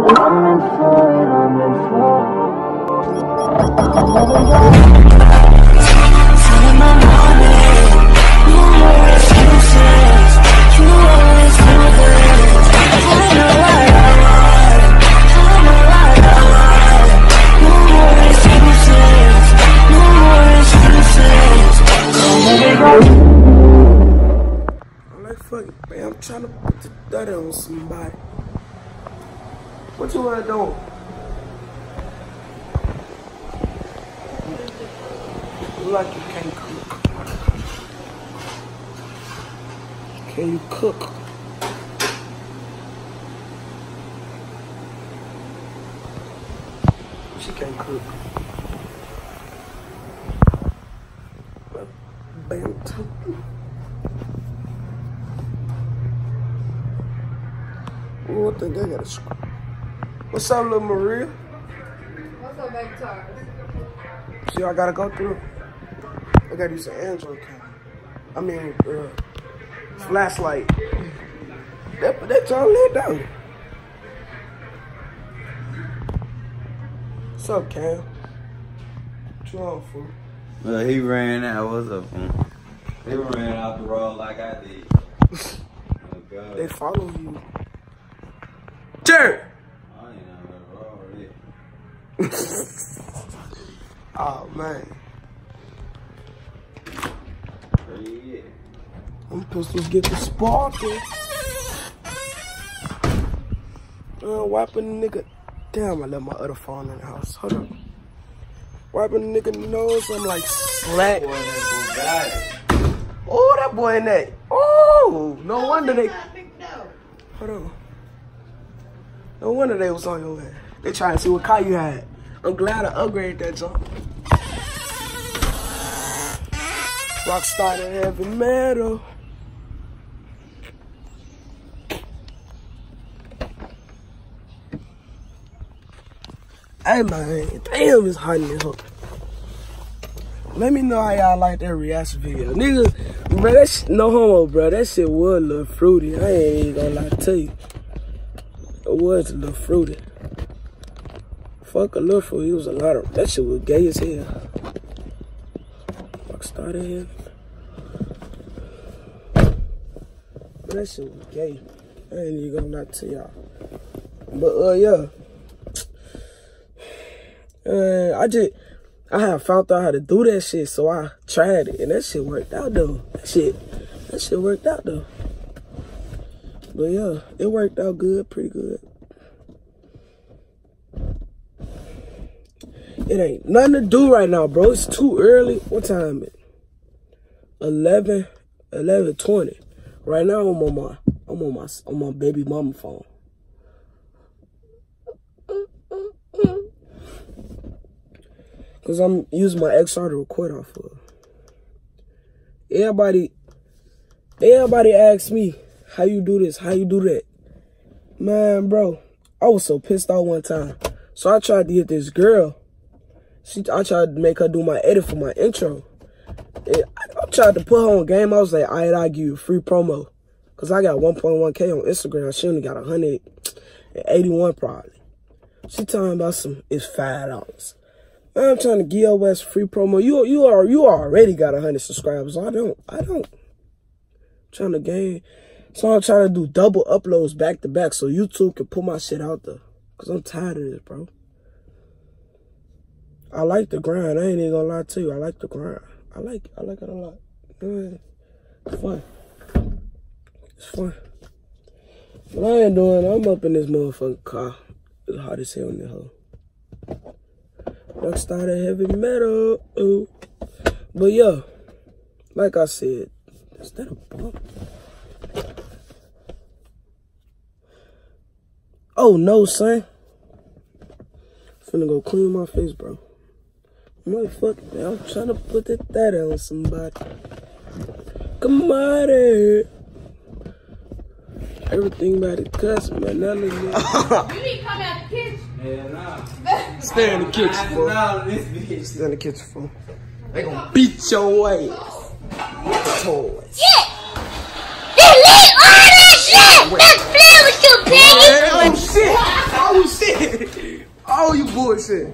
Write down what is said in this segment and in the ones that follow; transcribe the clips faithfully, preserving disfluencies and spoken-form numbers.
in for it, I'm in for it. Feeling my money, no more excuses. You always do this. I know what I want, I know what I want. No more excuses, no more excuses. I'm like, fuck it, man. I'm trying to put the dirty on somebody. What you wanna do? You like you can't cook. Can you cook? She can't cook. But bam, oh, I think I got a screw. What's up, little Maria? What's up, baby Taurus? See, I gotta go through. I gotta use an Android camera. I mean, uh, flashlight. That, that y'all let down. What's up, Cam? What you on, fool? Well, he ran out. What's up, fool? He ran out the road like I did. Oh, God. They follow you. Jerry! I ain't know the road already. Oh, man. Where you get? Them pistols get the sparking. Uh, wiping the nigga. Damn, I left my other phone in the house. Hold up. Wiping the nigga nose. I'm like, slack. Oh, that boy in that. Oh, no wonder they. Hold on. No wonder they was on your head. They trying to see what car you had. I'm glad I upgraded that jump. Rockstar in heavy metal. Hey man, damn, it's hot in here. Let me know how y'all like that reaction video. Nigga, bro, that shit, no homo, bro. That shit was a little fruity. I ain't even gonna lie to you. It was a little fruity. Fuck a little fruity. It was a lot of, that shit was gay as hell. Rockstar in here. That shit was gay. I ain't even gonna lie to y'all. But, uh, yeah. Uh, I just, I had found out how to do that shit, so I tried it, and that shit worked out, though. That shit, that shit worked out, though. But, yeah, it worked out good, pretty good. It ain't nothing to do right now, bro. It's too early. What time is it? eleven, eleven twenty. Right now, I'm on my, I'm on my, on my baby mama phone. Cause I'm using my X R to record off of. Everybody, everybody asks me, how you do this, how you do that? Man, bro, I was so pissed off one time. So I tried to get this girl. She, I tried to make her do my edit for my intro. And I, I tried to put her on game. I was like, all right, I'll give you a free promo. Cause I got one point one K on Instagram. She only got one hundred eighty-one probably. She talking about some, it's five dollars. I'm trying to give your ass free promo. You you are you already got a hundred subscribers. I don't. I don't. I'm trying to gain. So I'm trying to do double uploads back to back so YouTube can put my shit out there. Cause I'm tired of this, bro. I like the grind. I ain't even gonna lie to you. I like the grind. I like I like it a lot. Yeah, it's fun. It's fun. What I ain't doing, I'm up in this motherfucking car. It's hot as hell in the hole. Rockstar that heavy metal. Ooh. But yeah, like I said, is that a bump? Oh no, son. Finna go clean my face, bro. Motherfucker, man. I'm trying to put that that on somebody. Come on, here. Everything about the cuss, man. None of it. You need to come out the kitchen. Yeah, nah. Stay in the kitchen, fool. Stay in the kitchen, fool. They gonna beat your ass with the toys. Yeah! Delete all that shit! Let's play with you, piggy! Oh shit! Oh shit! shit.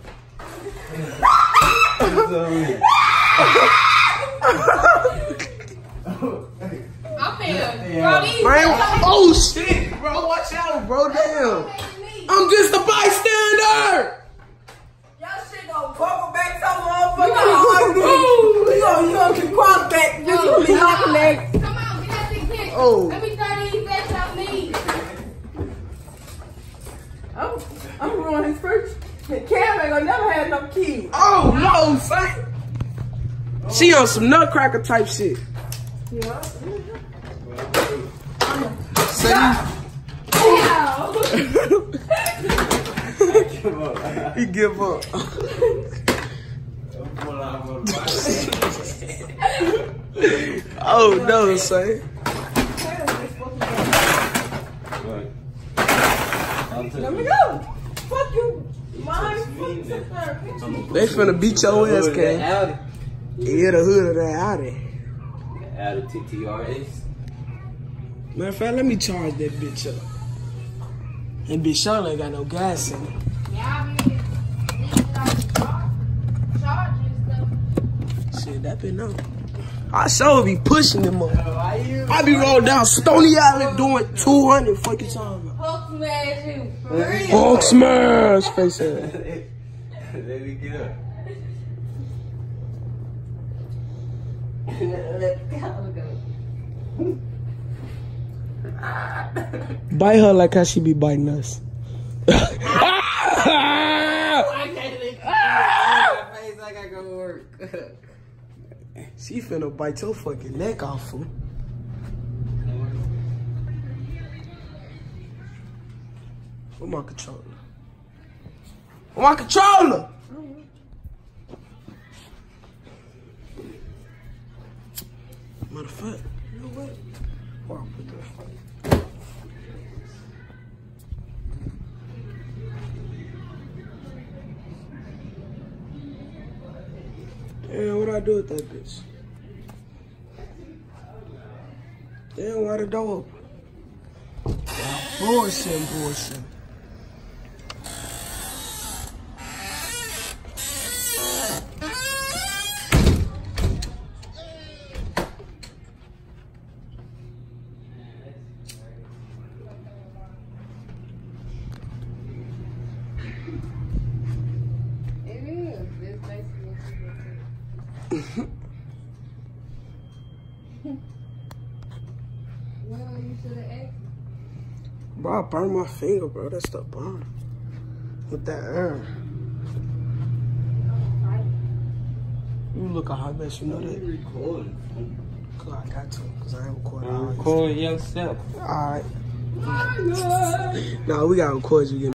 I'm in. Bro, these Man, oh shit, bro, watch out, bro, damn. I'm just a bystander. Y'all shit gonna bubble back some motherfucker. You gonna, you gonna keep cross back. You gonna be knocking legs. Come on, get that thing kicked. Oh. Let me throw these bets on me. I'm, I'm ruining his first. Cam ain't gonna never have no kids. Oh no, son. She on some nutcracker type shit. Yeah. Say he give up. Oh no, son. Let me go. Fuck you. Mine. They finna beat your ass, Cam. Yeah, the hood of that Audi. Audi T T R S. Matter of fact, let me charge that bitch up. And bitch Sean ain't got no gas in it. Yeah, I mean, these like charges stuff. Shit, that been on. I sure be pushing them up. I be rolling down Stony Island doing two hundred fucking times. Hulk smash you. For real. Hulk smash, face ass. Let me get up. Bite her like how she be biting us. She finna bite your fucking neck off, fool. Where my controller? Where my controller? Matter of fact, you know what? Where I put that? Damn, what I do with that bitch? Damn, why the door open? Bullshit, bullshit. Well, you should have asked. Bro, I burned my finger, bro. That stuff burned. With that iron. You look a hot mess, you know that? Recording. Cause I got to, cause I ain't recording. Record yourself. Alright. Nah, we gotta record you again.